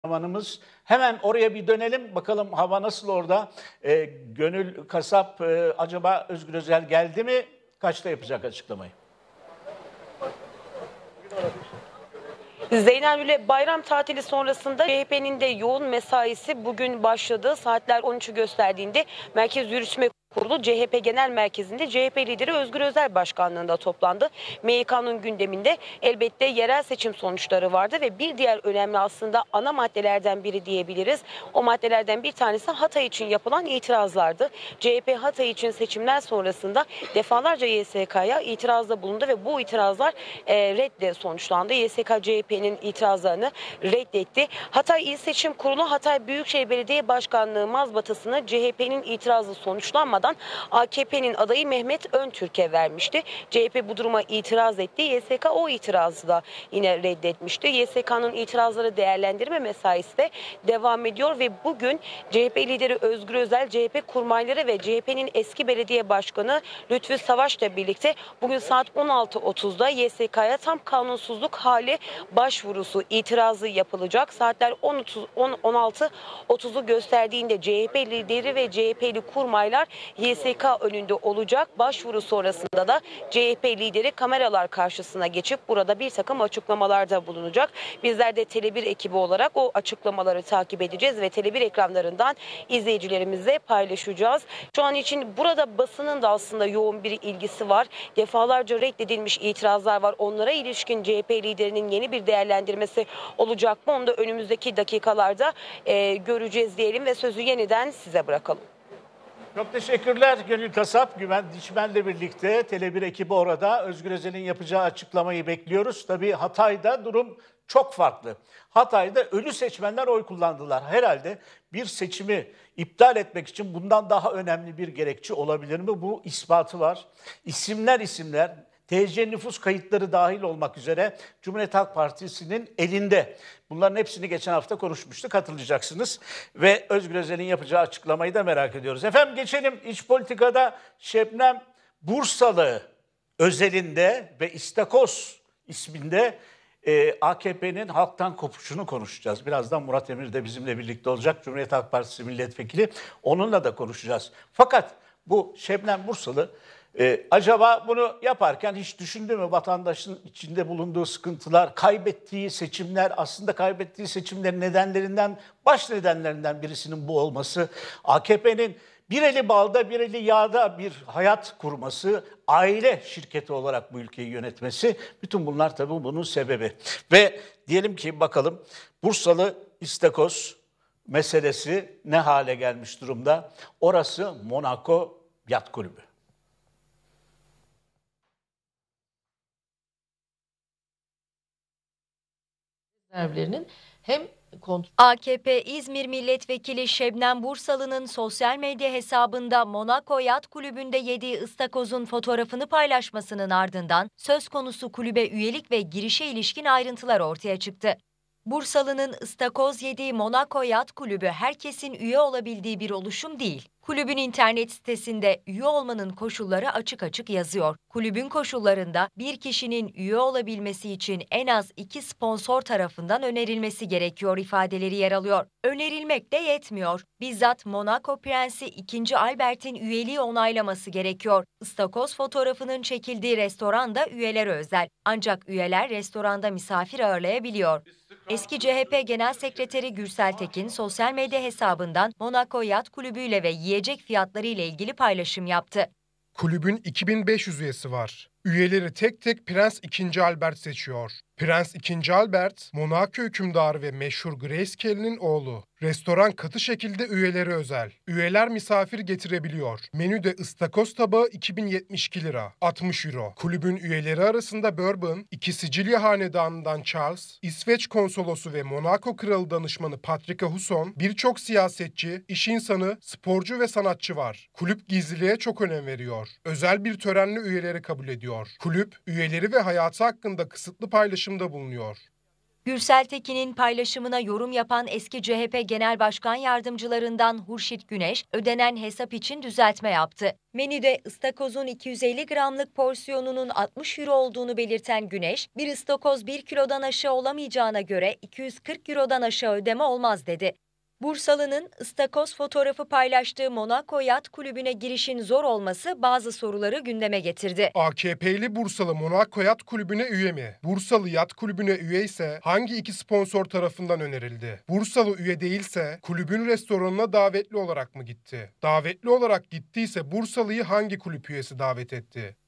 kameramanımız. Hemen oraya bir dönelim. Bakalım hava nasıl orada? Gönül Kasap acaba Özgür Özel geldi mi? Kaçta yapacak açıklamayı? Zeynel'le bayram tatili sonrasında CHP'nin de yoğun mesaisi bugün başladı. Saatler 13'ü gösterdiğinde Merkez Yürütme Kurulu CHP Genel Merkezi'nde CHP lideri Özgür Özel başkanlığında toplandı. MYK'nın gündeminde elbette yerel seçim sonuçları vardı ve bir diğer önemli aslında ana maddelerden biri diyebiliriz. O maddelerden bir tanesi Hatay için yapılan itirazlardı. CHP Hatay için seçimler sonrasında defalarca YSK'ya itirazda bulundu ve bu itirazlar redde sonuçlandı. YSK CHP'nin itirazlarını reddetti. Hatay İl Seçim Kurulu Hatay Büyükşehir Belediye Başkanlığı mazbatasını CHP'nin itirazı sonuçlanmadan AKP'nin adayı Mehmet Öntürk'e vermişti. CHP bu duruma itiraz etti. YSK o itirazı da yine reddetmişti. YSK'nın itirazları değerlendirme mesaisi de devam ediyor ve bugün CHP lideri Özgür Özel, CHP kurmayları ve CHP'nin eski belediye başkanı Lütfü Savaş'la birlikte bugün saat 16.30'da YSK'ya tam kanunsuzluk hali başvurusu itirazı yapılacak. Saatler 16.30'u gösterdiğinde CHP lideri ve CHP'li kurmaylar YSK önünde olacak. Başvuru sonrasında da CHP lideri kameralar karşısına geçip burada bir takım açıklamalarda bulunacak. Bizler de Tele1 ekibi olarak o açıklamaları takip edeceğiz ve Tele1 ekranlarından izleyicilerimizle paylaşacağız. Şu an için burada basının da aslında yoğun bir ilgisi var. Defalarca reddedilmiş itirazlar var. Onlara ilişkin CHP liderinin yeni bir değerlendirmesi olacak mı? Onu da önümüzdeki dakikalarda göreceğiz diyelim ve sözü yeniden size bırakalım. Çok teşekkürler Gönül Kasap, Güven Dişmen'le birlikte Tele1 ekibi orada. Özgür Özel'in yapacağı açıklamayı bekliyoruz. Tabii Hatay'da durum çok farklı. Hatay'da ölü seçmenler oy kullandılar. Herhalde bir seçimi iptal etmek için bundan daha önemli bir gerekçe olabilir mi? Bu ispatı var. İsimler, TC nüfus kayıtları dahil olmak üzere Cumhuriyet Halk Partisi'nin elinde. Bunların hepsini geçen hafta konuşmuştuk, hatırlayacaksınız. Ve Özgür Özel'in yapacağı açıklamayı da merak ediyoruz. Efendim geçelim iç politikada Şebnem Bursalı özelinde ve İstakoz isminde AKP'nin halktan kopuşunu konuşacağız. Birazdan Murat Emir de bizimle birlikte olacak. Cumhuriyet Halk Partisi milletvekili. Onunla da konuşacağız. Fakat bu Şebnem Bursalı acaba bunu yaparken hiç düşündü mü vatandaşın içinde bulunduğu sıkıntılar, kaybettiği seçimler, aslında kaybettiği seçimlerin baş nedenlerinden birisinin bu olması, AKP'nin bir eli balda bir eli yağda bir hayat kurması, aile şirketi olarak bu ülkeyi yönetmesi, bütün bunlar tabii bunun sebebi. Ve diyelim ki bakalım Bursalı İstakoz meselesi ne hale gelmiş durumda? Orası Monaco Yat Kulübü. Rezervlerinin hem AKP İzmir Milletvekili Şebnem Bursalı'nın sosyal medya hesabında Monaco Yat Kulübü'nde yediği ıstakozun fotoğrafını paylaşmasının ardından söz konusu kulübe üyelik ve girişe ilişkin ayrıntılar ortaya çıktı. Bursalı'nın ıstakoz yediği Monaco Yat Kulübü herkesin üye olabildiği bir oluşum değil. Kulübün internet sitesinde üye olmanın koşulları açık açık yazıyor. Kulübün koşullarında bir kişinin üye olabilmesi için en az 2 sponsor tarafından önerilmesi gerekiyor ifadeleri yer alıyor. Önerilmek de yetmiyor. Bizzat Monaco Prensi 2. Albert'in üyeliği onaylaması gerekiyor. Istakoz fotoğrafının çekildiği restoran da üyelere özel. Ancak üyeler restoranda misafir ağırlayabiliyor. Eski CHP Genel Sekreteri Gürsel Tekin sosyal medya hesabından Monaco Yat Kulübü ile ve yiyecek fiyatları ile ilgili paylaşım yaptı. Kulübün 2500 üyesi var. Üyeleri tek tek Prens 2. Albert seçiyor. Prens 2. Albert, Monaco hükümdarı ve meşhur Grayscale'nin oğlu. Restoran katı şekilde üyeleri özel. Üyeler misafir getirebiliyor. Menüde ıstakoz tabağı 2072 lira, 60 euro. Kulübün üyeleri arasında Bourbon, 2 Sicilya Hanedanı'ndan Charles, İsveç konsolosu ve Monaco kralı danışmanı Patricia Husson, birçok siyasetçi, iş insanı, sporcu ve sanatçı var. Kulüp gizliliğe çok önem veriyor. Özel bir törenle üyeleri kabul ediyor. Kulüp, üyeleri ve hayatı hakkında kısıtlı paylaşımda bulunuyor. Gürsel Tekin'in paylaşımına yorum yapan eski CHP Genel Başkan Yardımcılarından Hurşit Güneş, ödenen hesap için düzeltme yaptı. Menüde ıstakozun 250 gramlık porsiyonunun 60 euro olduğunu belirten Güneş, bir ıstakoz 1 kilodan aşağı olamayacağına göre 240 eurodan aşağı ödeme olmaz dedi. Bursalı'nın ıstakoz fotoğrafı paylaştığı Monaco Yat Kulübü'ne girişin zor olması bazı soruları gündeme getirdi. AKP'li Bursalı Monaco Yat Kulübü'ne üye mi? Bursalı Yat Kulübü'ne üye ise hangi iki sponsor tarafından önerildi? Bursalı üye değilse kulübün restoranına davetli olarak mı gitti? Davetli olarak gittiyse Bursalı'yı hangi kulüp üyesi davet etti?